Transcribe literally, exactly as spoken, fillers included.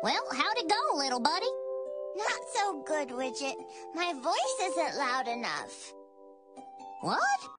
Well, how'd it go, little buddy? Not so good, Widget. My voice isn't loud enough. What?